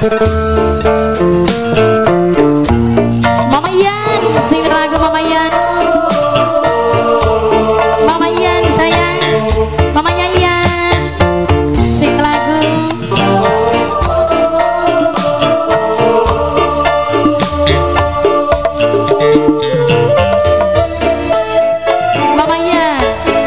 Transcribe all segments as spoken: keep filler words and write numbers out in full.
Mama Yan sing lagu Mama Yan. Mama Yan sayang, mamanya Yan sing lagu. Mama Yan.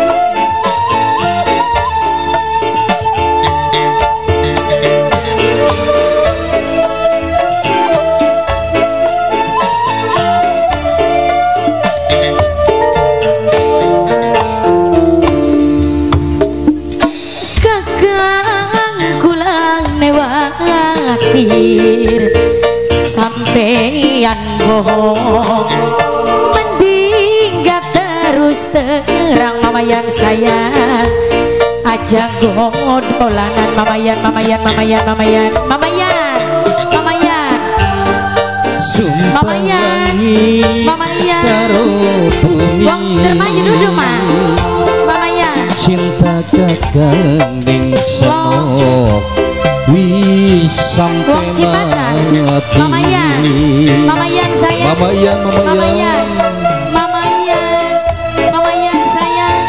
Sampeyan bohong, mending gak terus terang. Mama Yan sayang, aja godolanan. Mama Yan, Mama Yan, Mama Yan, Mama Yan, Mama Yan, Mama Yan, Mama Yan, Mama Yan. Wong termaju duduk mah, Mama Yan. Cinta kakang ning senok wis sampai mati. Mama Yan, Mama Yan sayang, Mama Yan, Mama Mama Yan, Yan, Mama Yan, Mama Yan sayang.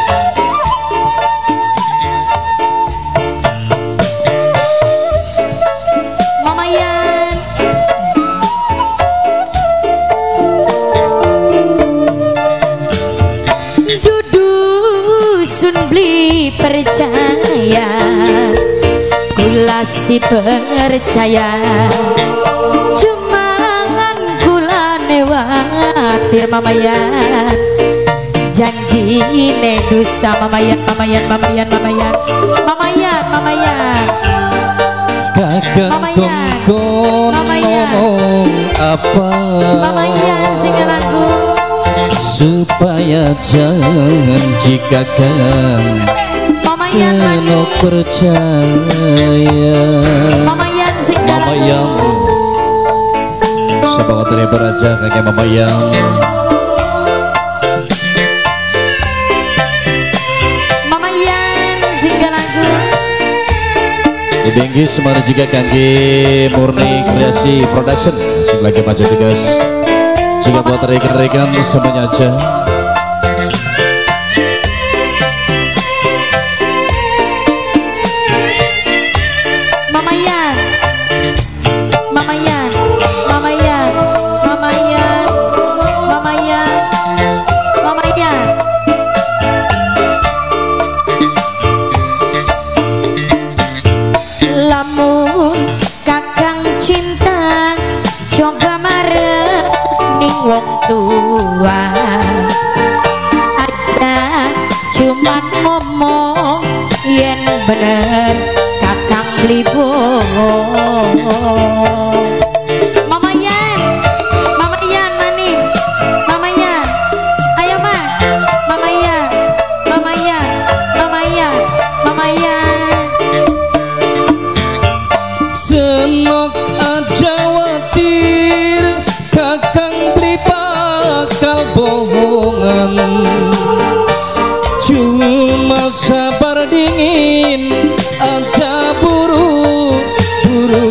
Mama Yan. Dudusun beli percaya, kula si percaya, cuman kula newatir. Mama Yan janji ne dusta. Mama Yan, Mama Yan, Mama Yan, Mama Yan, Mama Yan, Mama Yan. kakang kongkon ngomong apa? Mama Yan sing lagu. Supaya janji kakang senok percaya. Mama Yan sing Mama Yan, semangat dari beraja kakek Mama Yan. Mama Yan sing lagu. Dibinggi semari juga kangge Murni Kreasi Production sing lagi maju tugas. Juga buat rekan-rekan semuanya aja. Mama Yan, Mama Yan, Mama Yan, Mama Yan, Mama Yan, Mama Yan. Lamun kakang cinta coba marah ning wong tua, aja cuman ngomong yen bener kakang beli bohong. Mama Yan, Mama Yan maning, Mama Yan, ayo mah, Mama Yan, Mama Yan, Mama Yan, Mama Yan. Senok aja watir kakang beli bakal bohongan, cuma sabar dingin aja buru buru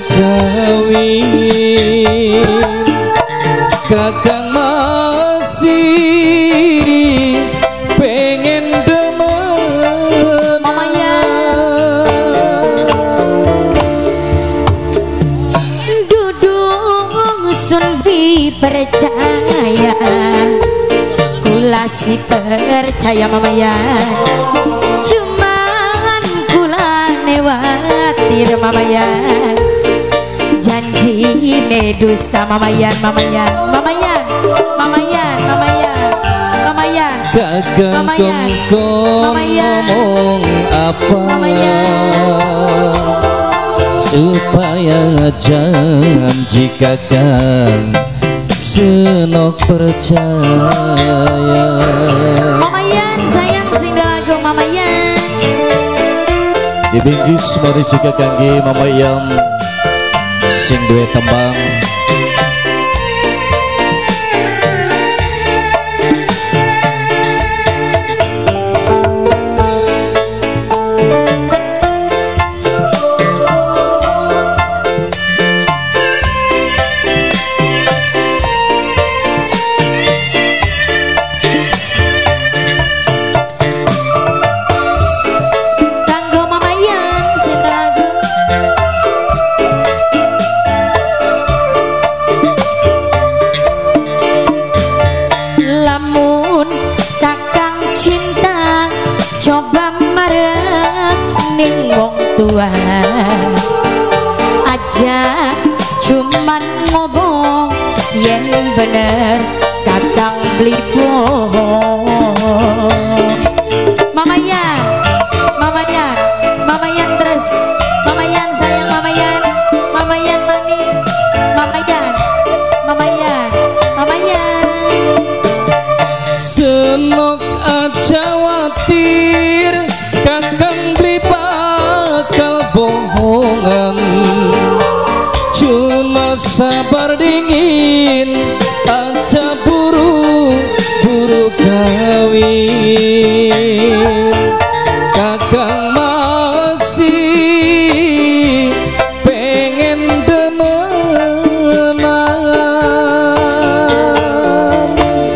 kawin. Kakang masih pengen demen. Mama Yan. Dudung sun dipercaya, kula si percaya Mama Yan, cuman kula newatir Mama Yan, janji ne dusta. Mama Yan, Mama Yan, Mama Yan, Mama Yan, Mama Yan, Mama Yan. Kakang Mama Yan, kongkon Mama Yan, ngomong apa? Mama Yan. Supaya janji kakang senok percaya. Mama Yan sayang sing lagu Mama Yan. Dibingkis mari juga kangge Mama Yan sing duwe tembang. lewat aja cuman ngomong yang bener kakang beli bohong. Mama Yan, Mama Yan, Mama Yan terus, Mama Yan sayang, Mama Yan, Mama Yan manis, Mama Yan, Mama Yan, Mama Yan. Senok aja watir kakang beli bakal bohongan, cuma sabar dingin aja buru buru kawin. Kakang masih pengen demenan,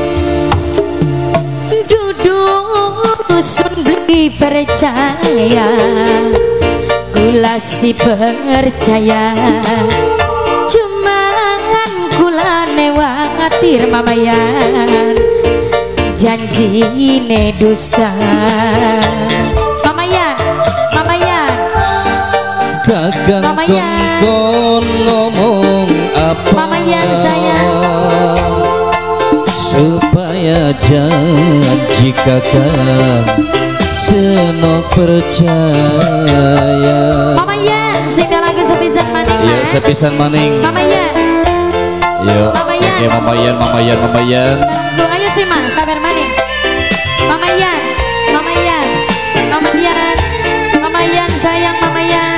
duduk sun beli percaya kula si percaya cuman kula newatir Mama Yan janji ne dusta. Mama Yan, Mama Yan, kakang Mama Yan, kon ngomong apa Mama Yan sayang, supaya janji kakang senok percaya. Mama Yan sing lagu sepisan maning Ya sepisan maning. Mama Yan, Yo, Mama Yan, oke Mama Yan, Mama Yan, Mama Yan. Gue ayo sih mas, sabar maning. Mama Yan, Mama Yan, Mama Yan, Mama Yan sayang, Mama Yan.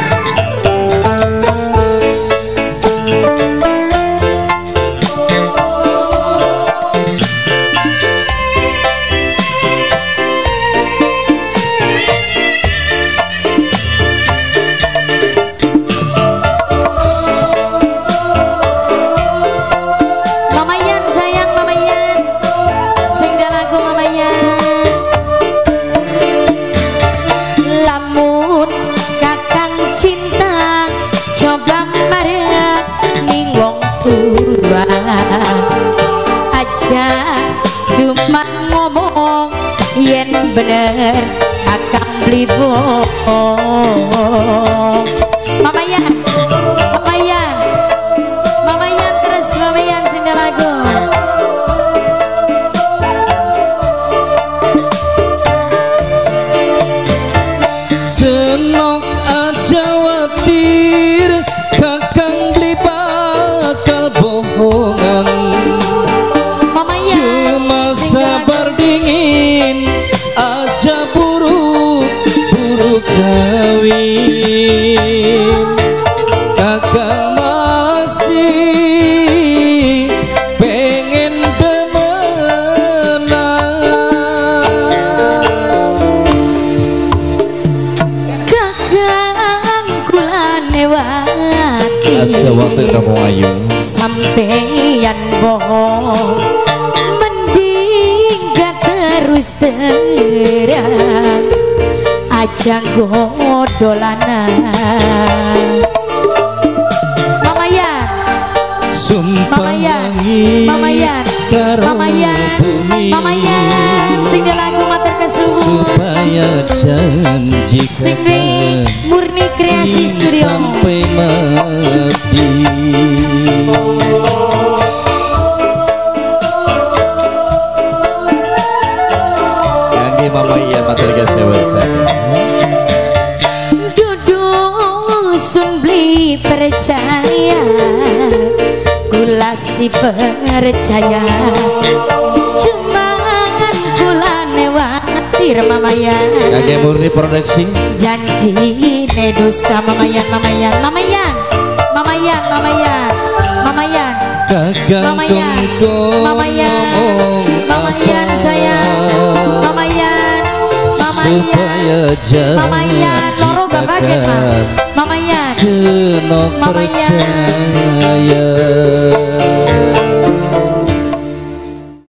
Mama Yan sayang, Mama Yan, sing dah lagu Mama Yan. Lamun kakang cinta coba marek ning wong tua aja cuma ngomong yen bener kakang beli bohong. Mama Yan, Mama Yan, Mama Yan terus Mama Yan sing dah lagu. Senok aja watir kakang beli bakal bohongan, Mama Yan cuma sing dah lagu. sabar dingin aja buru buru kawin. Kakang masih pengen demenan, Kakang kula newati aja waktu kamu ayu sampeyan bohong mending gak terus terang aja godolanan. Mama Yan, sumpah Mama Yan, langit Mama Yan, karo Mama Yan, bumi, Mama Yan sing dah lagu matur kesuwun supaya janji sing di kakang Murni Kreasi Studio. sampai mati. Kangge Mama Yan matur kesuwun. Duduk sun beli percaya kula si percaya cuman kula newatir Mama Yan Kangge Murni Produksi janji ne dusta. Mama Yan, Mama Yan, Mama Yan, Mama Yan, Mama Yan, Mama Yan, kakang Mama Yan, kongkong Mama Yan, ngomong Mama Yan sayang, Mama Yan, Mama supaya Yan, Mama Yan, janji loro gak bagian kakang Mama Yan, senok Mama Yan, percaya.